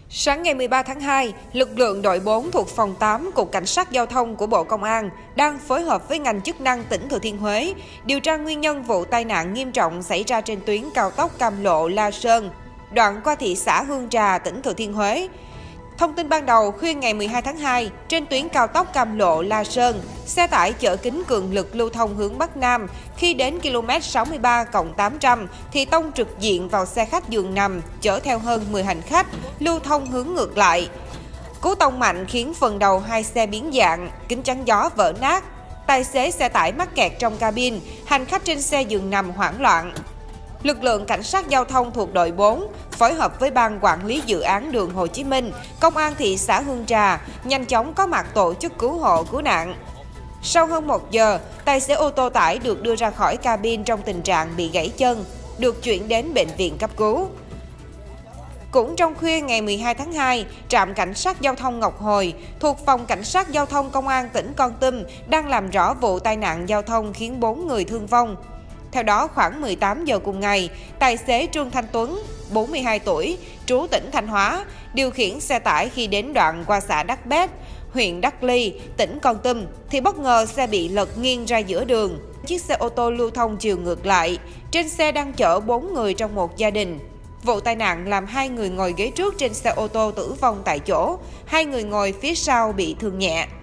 Sáng ngày 13 tháng 2, lực lượng đội 4 thuộc phòng 8 Cục Cảnh sát Giao thông của Bộ Công an đang phối hợp với ngành chức năng tỉnh Thừa Thiên Huế điều tra nguyên nhân vụ tai nạn nghiêm trọng xảy ra trên tuyến cao tốc Cam Lộ - La Sơn, đoạn qua thị xã Hương Trà, tỉnh Thừa Thiên Huế. Thông tin ban đầu, khuya ngày 12 tháng 2, trên tuyến cao tốc Cam Lộ - La Sơn, xe tải chở kính cường lực lưu thông hướng Bắc Nam, khi đến km 63+800 thì tông trực diện vào xe khách giường nằm chở theo hơn 10 hành khách, lưu thông hướng ngược lại. Cú tông mạnh khiến phần đầu hai xe biến dạng, kính chắn gió vỡ nát. Tài xế xe tải mắc kẹt trong cabin, hành khách trên xe giường nằm hoảng loạn. Lực lượng cảnh sát giao thông thuộc đội 4 phối hợp với ban quản lý dự án đường Hồ Chí Minh, công an thị xã Hương Trà nhanh chóng có mặt tổ chức cứu hộ cứu nạn. Sau hơn 1 giờ, tài xế ô tô tải được đưa ra khỏi cabin trong tình trạng bị gãy chân, được chuyển đến bệnh viện cấp cứu. Cũng trong khuya ngày 12 tháng 2, trạm cảnh sát giao thông Ngọc Hồi thuộc phòng cảnh sát giao thông công an tỉnh Kon Tum đang làm rõ vụ tai nạn giao thông khiến 4 người thương vong. Theo đó, khoảng 18 giờ cùng ngày, tài xế Trương Thanh Tuấn, 42 tuổi, trú tỉnh Thanh Hóa, điều khiển xe tải khi đến đoạn qua xã Đắc Bét, huyện Đắc Ly, tỉnh Kon Tum, thì bất ngờ xe bị lật nghiêng ra giữa đường. Chiếc xe ô tô lưu thông chiều ngược lại, trên xe đang chở 4 người trong một gia đình. Vụ tai nạn làm 2 người ngồi ghế trước trên xe ô tô tử vong tại chỗ, 2 người ngồi phía sau bị thương nhẹ.